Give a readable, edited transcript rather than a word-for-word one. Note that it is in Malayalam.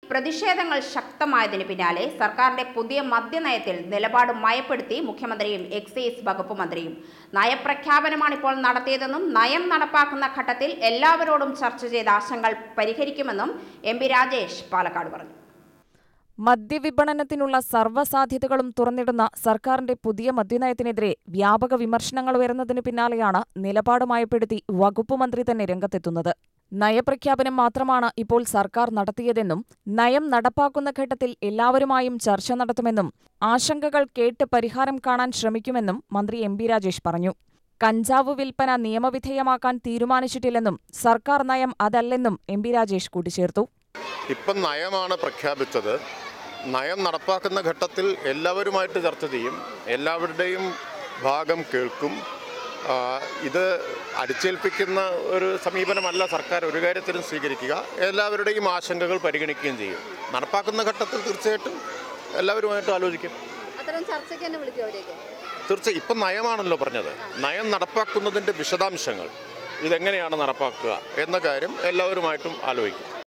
പ്രതിഷേധങ്ങൾ ശക്തമായതിനു പിന്നാലെ സർക്കാരിന്റെ പുതിയ മദ്യനയത്തിൽ നിലപാട് മയപ്പെടുത്തി മുഖ്യമന്ത്രിയും എക്സൈസ് വകുപ്പ് മന്ത്രിയും. നയപ്രഖ്യാപനമാണിപ്പോൾ നടത്തിയതെന്നും നയം നടപ്പാക്കുന്ന ഘട്ടത്തിൽ എല്ലാവരോടും ചർച്ച ചെയ്ത ആശങ്കകൾ പരിഹരിക്കുമെന്നും MP രാജേഷ് പാലക്കാട് പറഞ്ഞു. മദ്യവിപണനത്തിനുള്ള സർവ്വസാധ്യതകളും തുറന്നിടുന്ന സർക്കാരിന്റെ പുതിയ മദ്യനയത്തിനെതിരെ വ്യാപക വിമർശനങ്ങൾ ഉയർന്നതിനു പിന്നാലെയാണ് നിലപാട് മയപ്പെടുത്തി വകുപ്പ് മന്ത്രി തന്നെ രംഗത്തെത്തുന്നത്. നയപ്രഖ്യാപനം മാത്രമാണ് ഇപ്പോൾ സർക്കാർ നടത്തിയതെന്നും നയം നടപ്പാക്കുന്ന ഘട്ടത്തിൽ എല്ലാവരുമായും ചർച്ച നടത്തുമെന്നും ആശങ്കകൾ കേട്ട് പരിഹാരം കാണാൻ ശ്രമിക്കുമെന്നും മന്ത്രി MP രാജേഷ് പറഞ്ഞു. കഞ്ചാവ് വിൽപ്പന നിയമവിധേയമാക്കാൻ തീരുമാനിച്ചിട്ടില്ലെന്നും സർക്കാർ നയം അതല്ലെന്നും MP രാജേഷ് കൂട്ടിച്ചേർത്തു. ഇപ്പം നയമാണ് പ്രഖ്യാപിച്ചത്. നയം നടപ്പാക്കുന്ന ഘട്ടത്തിൽ എല്ലാവരുമായിട്ട് ചർച്ച ചെയ്യും, എല്ലാവരുടെയും ഭാഗം കേൾക്കും. ഇത് അടിച്ചേൽപ്പിക്കുന്ന ഒരു സമീപനമല്ല സർക്കാർ ഒരു കാര്യത്തിലും സ്വീകരിക്കുക. എല്ലാവരുടെയും ആശങ്കകൾ പരിഗണിക്കുകയും ചെയ്യും. നടപ്പാക്കുന്ന ഘട്ടത്തിൽ തീർച്ചയായിട്ടും എല്ലാവരുമായിട്ട് ആലോചിക്കും. തീർച്ചയായും ഇപ്പം നയമാണല്ലോ പറഞ്ഞത്. നയം നടപ്പാക്കുന്നതിൻ്റെ വിശദാംശങ്ങൾ, ഇതെങ്ങനെയാണ് നടപ്പാക്കുക എന്ന കാര്യം എല്ലാവരുമായിട്ടും ആലോചിക്കും.